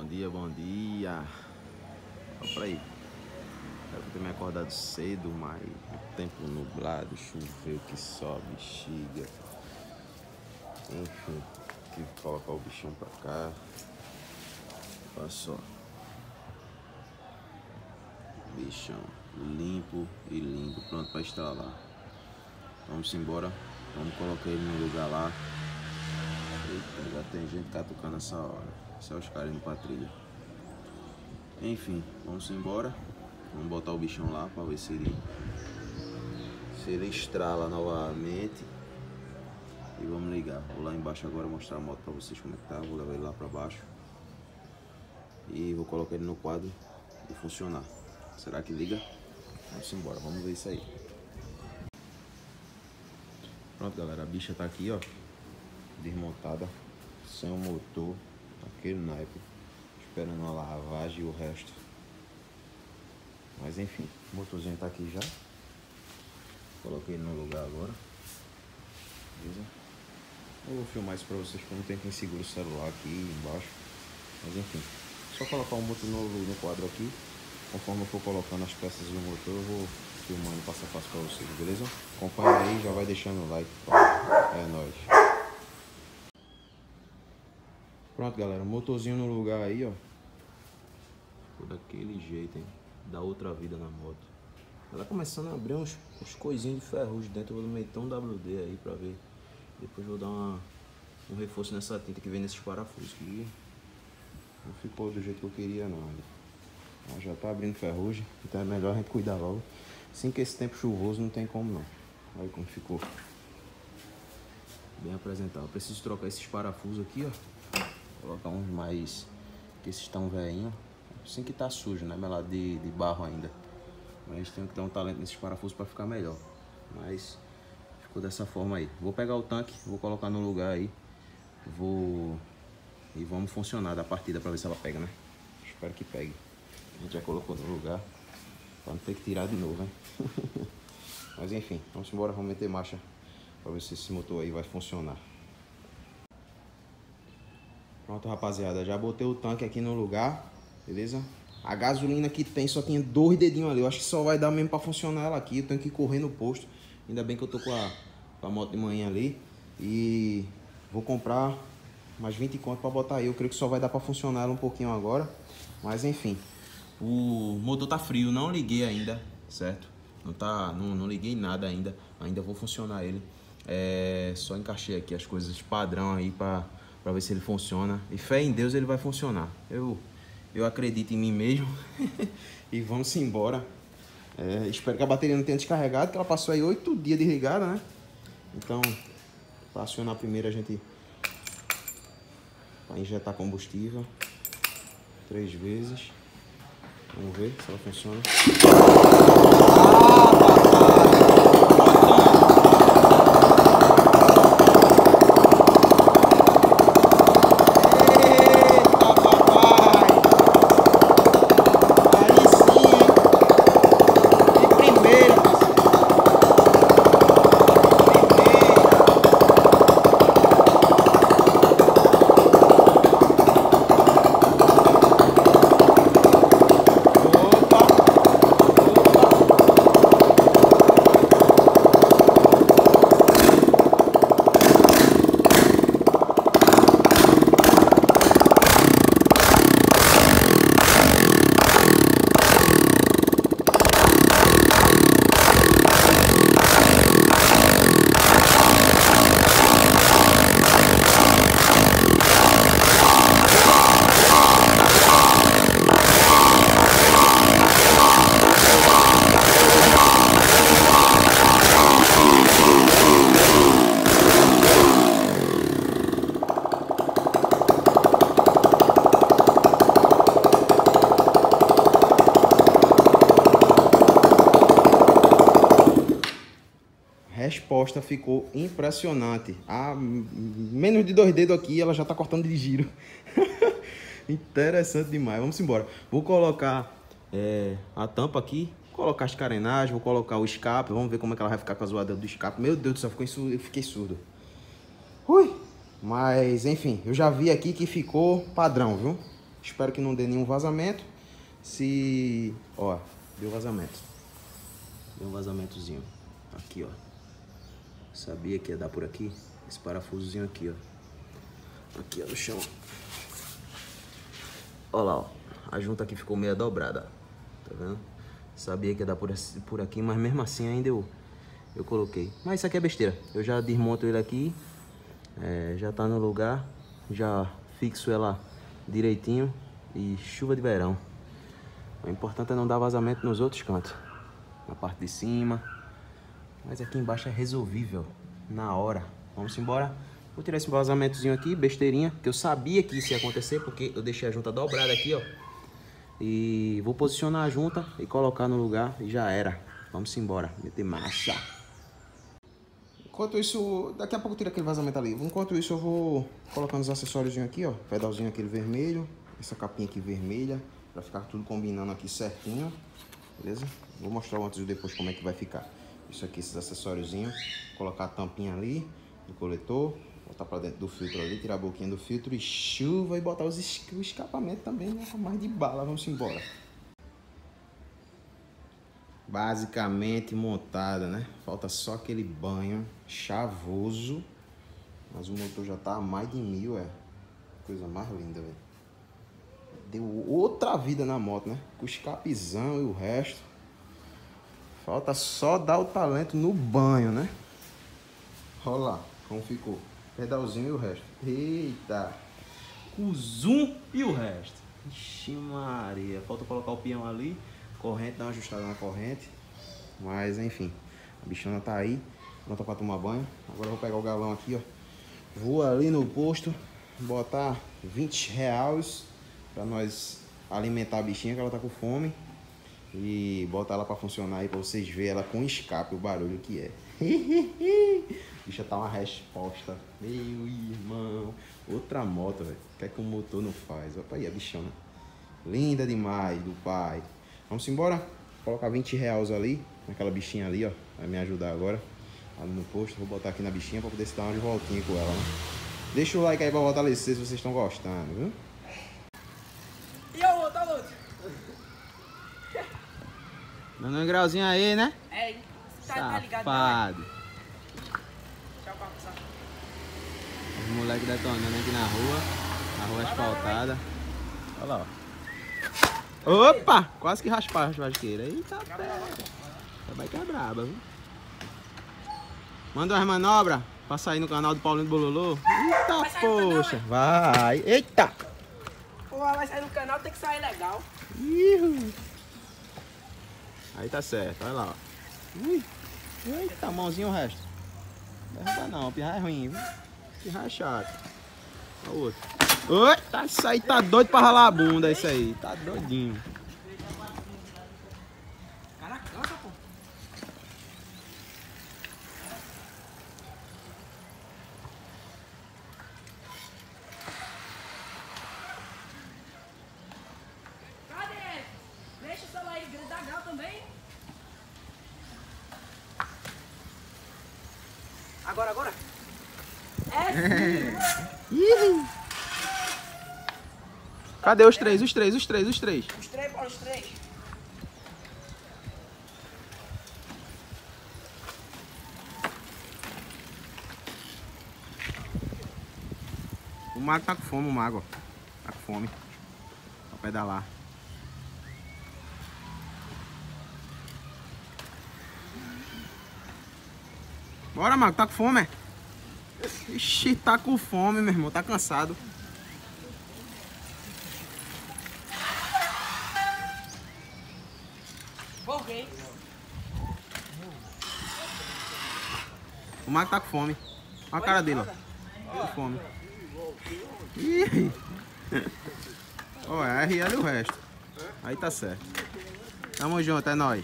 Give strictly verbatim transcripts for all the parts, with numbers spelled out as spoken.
dia, bom dia. Olha pra aí. Quero ter me acordado cedo, mas o tempo nublado, choveu que só, bexiga. Enfim, tive que colocar o bichinho pra cá. Olha só. Bichão limpo e lindo, pronto pra instalar. Vamos embora. Vamos colocar ele no lugar lá. Eita, já tem gente catucando essa hora. Só os caras indo pra trilha. Enfim, vamos embora. Vamos botar o bichão lá pra ver se ele se ele estrala novamente. E vamos ligar. Vou lá embaixo agora mostrar a moto pra vocês como é que tá. Vou levar ele lá pra baixo. E vou colocar ele no quadro e funcionar. Será que liga? Vamos embora, vamos ver isso aí. Pronto, galera, a bicha tá aqui, ó, desmontada, sem o motor, aquele naipe, esperando a lavagem e o resto. Mas enfim, o motorzinho tá aqui já. Coloquei ele no lugar agora. Beleza? Eu vou filmar isso pra vocês, porque não tem quem segura o celular aqui embaixo. Mas enfim, só colocar o motor no, no quadro aqui. Conforme eu for colocando as peças do motor, eu vou filmando passo a passo pra vocês, beleza? Acompanha aí, já vai deixando o like. É nóis. Pronto, galera, motorzinho no lugar aí, ó. Ficou daquele jeito, hein? Dá outra vida na moto. Ela começando a abrir uns, uns coisinhos de ferrugem dentro. Eu vou meter um W D aí pra ver. Depois vou dar uma, um reforço nessa tinta que vem nesses parafusos. Que não ficou do jeito que eu queria, não. Ela já tá abrindo ferrugem, então é melhor a gente cuidar logo. Assim que esse tempo chuvoso não tem como não. Olha como ficou. Bem apresentável. Eu preciso trocar esses parafusos aqui, ó. Colocar uns mais... que esses estão velhinhos. Assim que tá sujo, né? Melado de, de barro ainda. Mas tem que ter um talento nesses parafusos para ficar melhor. Mas ficou dessa forma aí. Vou pegar o tanque, vou colocar no lugar aí. Vou... e vamos funcionar da partida para ver se ela pega, né? Espero que pegue. A gente já colocou no lugar. Pra não ter que tirar de novo, hein? Mas enfim, vamos embora, vamos meter marcha pra ver se esse motor aí vai funcionar. Pronto, rapaziada, já botei o tanque aqui no lugar, beleza? A gasolina que tem só tinha dois dedinhos ali. Eu acho que só vai dar mesmo pra funcionar ela aqui. Eu tenho que correr no posto. Ainda bem que eu tô com a, com a moto de manhã ali. E vou comprar mais vinte conto pra botar aí. Eu creio que só vai dar pra funcionar ela um pouquinho agora. Mas enfim. O motor tá frio, não liguei ainda, certo? Não, tá, não, não liguei nada ainda, ainda vou funcionar ele. É, só encaixei aqui as coisas padrão aí pra, pra ver se ele funciona. E fé em Deus ele vai funcionar. Eu, eu acredito em mim mesmo. E vamos embora. É, espero que a bateria não tenha descarregado, que ela passou aí oito dias desligada, né? Então, pra acionar primeiro a gente vai injetar combustível três vezes. Vamos ver se ela funciona. Resposta ficou impressionante. A menos de dois dedos aqui, ela já tá cortando de giro. Interessante demais. Vamos embora. Vou colocar é, a tampa aqui, colocar as carenagens, vou colocar o escape. Vamos ver como é que ela vai ficar com a zoada do escape. Meu Deus do céu, ficou surdo, eu fiquei surdo. Ui! Mas, enfim, eu já vi aqui que ficou padrão, viu? Espero que não dê nenhum vazamento. Se... Ó, deu vazamento. Deu um vazamentozinho. Aqui, ó. Sabia que ia dar por aqui? Esse parafusozinho aqui, ó. Aqui, ó, no chão. Ó lá, ó. A junta aqui ficou meio dobrada. Tá vendo? Sabia que ia dar por, por aqui, mas mesmo assim ainda eu, eu coloquei. Mas isso aqui é besteira. Eu já desmonto ele aqui. É, já tá no lugar. Já fixo ela direitinho. E chuva de verão. O importante é não dar vazamento nos outros cantos. Na parte de cima. Mas aqui embaixo é resolvível. Na hora. Vamos embora. Vou tirar esse vazamentozinho aqui, besteirinha. Que eu sabia que isso ia acontecer. Porque eu deixei a junta dobrada aqui, ó. E vou posicionar a junta e colocar no lugar. E já era. Vamos embora. Meter marcha. Enquanto isso, daqui a pouco tira aquele vazamento ali. Enquanto isso eu vou colocando os acessórios aqui, ó. Pedalzinho aquele vermelho. Essa capinha aqui vermelha. Pra ficar tudo combinando aqui certinho. Beleza? Vou mostrar o antes e o depois como é que vai ficar. Isso aqui, esses acessóriozinhos. Colocar a tampinha ali do coletor. Botar pra dentro do filtro ali. Tirar a boquinha do filtro e chuva. E botar os es o escapamento também, né? Mais de bala. Vamos embora. Basicamente montada, né? Falta só aquele banho chavoso. Mas o motor já tá a mais de mil, é. Coisa mais linda, velho. Deu outra vida na moto, né? Com o escapizão e o resto. Falta só dar o talento no banho, né? Olha lá como ficou. Pedalzinho e o resto. Eita! O zoom e o resto. Ixi Maria. Falta colocar o peão ali. Corrente, dar uma ajustada na corrente. Mas enfim. A bichona tá aí. Pronta pra tomar banho. Agora eu vou pegar o galão aqui, ó. Vou ali no posto. Botar vinte reais. Pra nós alimentar a bichinha, que ela tá com fome. E botar ela pra funcionar aí, pra vocês verem ela com escape, o barulho que é. Bicha tá uma resposta. Meu irmão. Outra moto, velho. O que é que o motor não faz? Olha aí a bichona. Linda demais, do pai. Vamos embora? Vou colocar vinte reais ali. Naquela bichinha ali, ó. Vai me ajudar agora. Ali no posto. Vou botar aqui na bichinha pra poder se dar uma de voltinha com ela, né? Deixa o like aí pra fortalecer se vocês estão gostando, viu? E o outro, o outro? Dando um grauzinho aí, né? É, tá, tá ligado? Safado. Tchau, papo, Os moleques detonando aqui na rua. Na rua asfaltada. Olha lá, ó. Opa! Quase que raspar a churrasqueira. Eita, pé. Essa bike é braba, viu? Manda umas manobras pra sair no canal do Paulinho do Bololô. Eita, poxa. Vai. Eita! Pô, vai sair no canal, tem que sair legal. Ihu. Aí tá certo, olha lá, ó. Ui. Eita, mãozinho o resto. Não derruba não, pirra é ruim, viu? Pirra é chato. Olha o outro. Oi, tá, isso aí tá doido pra ralar a bunda, isso aí. Tá doidinho. Cara, cansa, pô. Cadê ele? Deixa o celular aí, ele dá grau também. Agora, agora. É sim. Cadê os três? Os três, os três, os três. Os três, bora os três. O Mago tá com fome, o Mago, ó. Tá com fome. Pra pedalar. Bora, Mago, tá com fome, é? Ixi, tá com fome, meu irmão, tá cansado. Volguei. O Mago tá com fome. Olha a cara dele, ó. Tá com fome. Ih. Ó, é R L e o resto. Aí tá certo. Tamo junto, é nóis.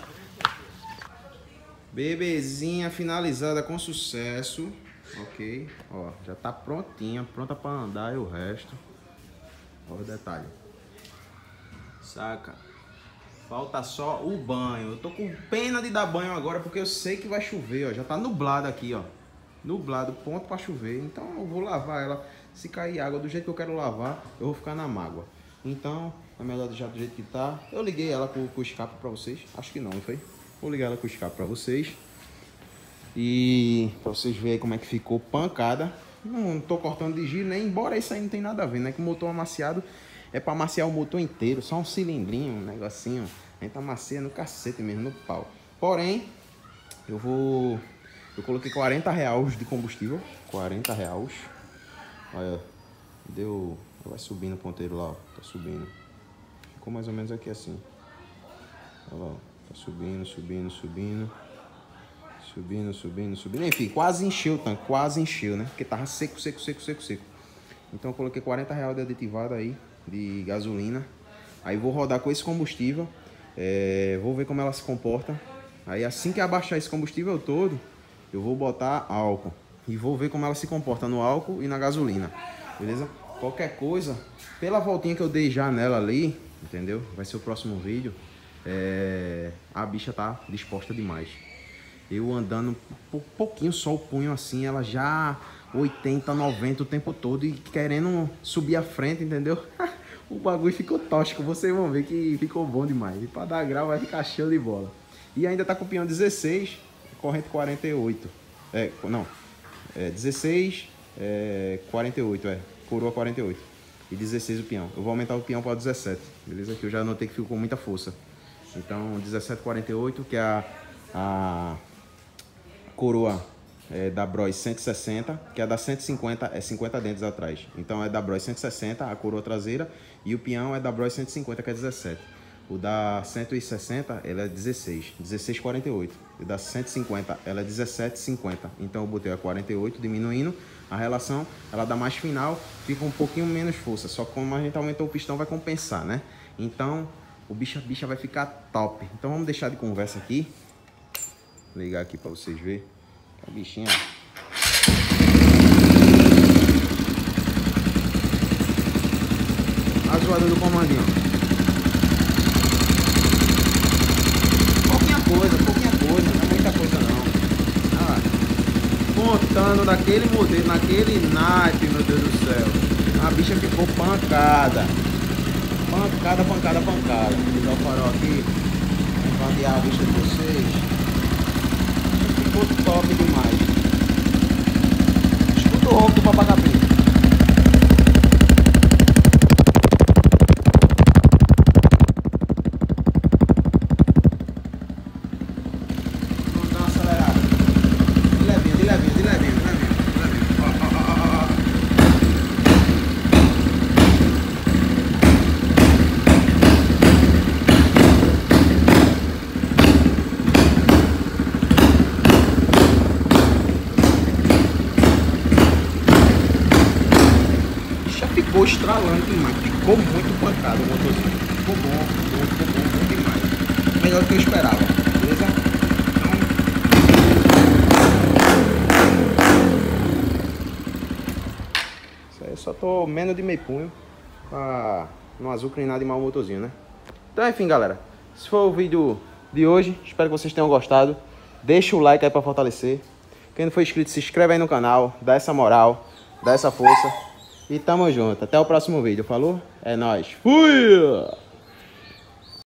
Bebezinha finalizada com sucesso. Ok. Ó, já tá prontinha, pronta pra andar e o resto. Olha o detalhe. Saca? Falta só o banho. Eu tô com pena de dar banho agora porque eu sei que vai chover, ó. Já tá nublado aqui, ó. Nublado, ponto pra chover. Então eu vou lavar ela. Se cair água do jeito que eu quero lavar, eu vou ficar na mágoa. Então, é melhor deixar do jeito que tá. Eu liguei ela com, com o escape pra vocês. Acho que não, não foi? Vou ligar ela com o escape pra vocês. E pra vocês verem como é que ficou pancada. Não tô cortando de giro, nem embora isso aí não tem nada a ver, né? Que o motor amaciado é pra amaciar o motor inteiro. Só um cilindrinho, um negocinho. A gente amacia no cacete mesmo, no pau. Porém, eu vou... Eu coloquei quarenta reais de combustível. quarenta reais. Olha, deu... Vai subindo o ponteiro lá, ó. Tá subindo. Ficou mais ou menos aqui assim. Olha lá, ó. Tá subindo, subindo, subindo. Subindo, subindo, subindo. Enfim, quase encheu o tanque. Quase encheu, né? Porque tava seco, seco, seco, seco, seco. Então eu coloquei quarenta reais de aditivado aí. De gasolina. Aí vou rodar com esse combustível. É, vou ver como ela se comporta. Aí assim que abaixar esse combustível todo, eu vou botar álcool. E vou ver como ela se comporta no álcool e na gasolina. Beleza? Qualquer coisa, pela voltinha que eu dei já nela ali, entendeu? Vai ser o próximo vídeo. É, a bicha tá disposta demais. Eu andando um pouquinho só o punho assim, ela já oitenta, noventa o tempo todo e querendo subir à frente, entendeu? O bagulho ficou tóxico, vocês vão ver que ficou bom demais. E pra dar grau vai ficar show de bola. E ainda tá com o pião dezesseis, corrente quarenta e oito. É, não, é dezesseis, é, quarenta e oito, é. Coroa quarenta e oito. E dezesseis o peão. Eu vou aumentar o peão para dezessete, beleza? Que eu já notei que ficou com muita força. Então, dezessete quarenta e oito, que é a, a coroa é, da Bros cento e sessenta, que é da cento e cinquenta, é cinquenta dentes atrás. Então, é da Bros cento e sessenta, a coroa traseira, e o peão é da Bros cento e cinquenta, que é dezessete. O da cento e sessenta, ela é dezesseis, dezesseis quarenta e oito. E da cento e cinquenta, ela é dezessete cinquenta. Então eu botei a quarenta e oito, diminuindo a relação, ela dá mais final, fica um pouquinho menos força. Só que como a gente aumentou o pistão, vai compensar, né? Então, o bicho, a bicha vai ficar top. Então vamos deixar de conversa aqui. Vou ligar aqui pra vocês verem. A bichinha... A zoada do comandinho. Coisa, pouquinha coisa, não é muita coisa não. Ah, contando daquele modelo, naquele naipe, meu Deus do céu. A bicha ficou pancada. Pancada, pancada, pancada. Vou ligar o farol aqui. Vou invadir a vista de vocês. Ficou top demais. Escuta o ronco do papagaio. Ficou estralando demais, ficou muito pancado o motorzinho. Ficou bom, ficou, ficou bom, bom demais. Melhor do que eu esperava, beleza? Então... Isso aí eu só tô menos de meio punho pra não azucrinar demais o motorzinho, né? Então enfim, galera. Esse foi o vídeo de hoje. Espero que vocês tenham gostado. Deixa o like aí pra fortalecer. Quem não for inscrito, se inscreve aí no canal. Dá essa moral, dá essa força. E tamo junto. Até o próximo vídeo. Falou? É nóis. Fui!